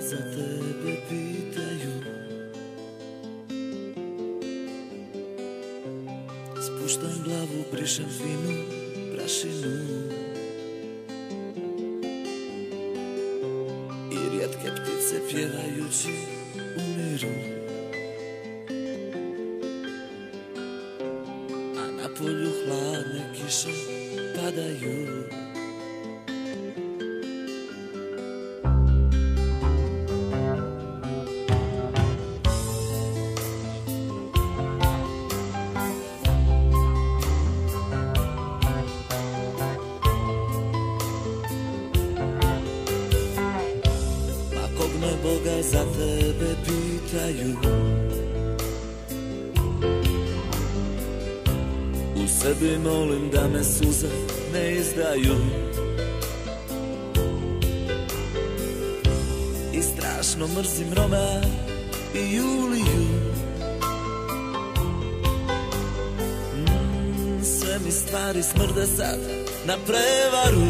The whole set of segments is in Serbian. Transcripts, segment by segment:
za tebe pitaju. Spuštam glavu, brišem finu prašinu i rijetke ptice pjevajući umiru. A na polju hladne kiše padaju. Boga za tebe pitaju. U sebi molim da me suze ne izdaju i strašno mrzim Roma i Juliju. Sve mi stvari smrde sad na prevaru.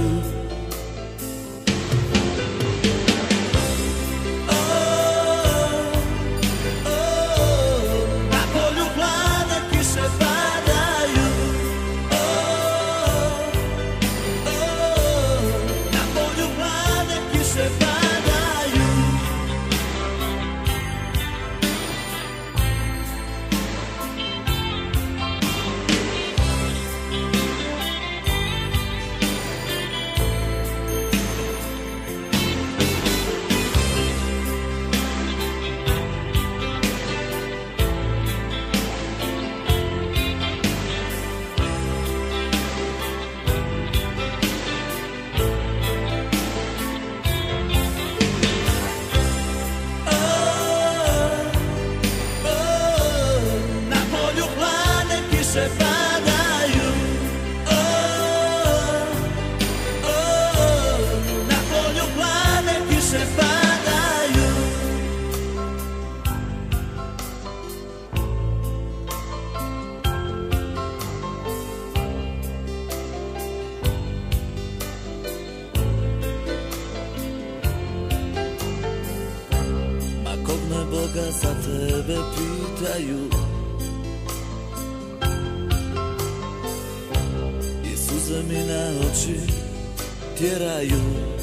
Boga za tebe pitaju i suze mi na oči tjeraju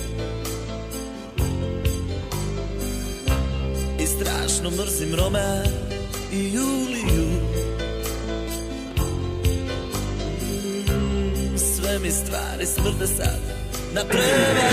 i strašno mrzim Roma i Juliju. Sve mi stvari smrde sad na prevaru.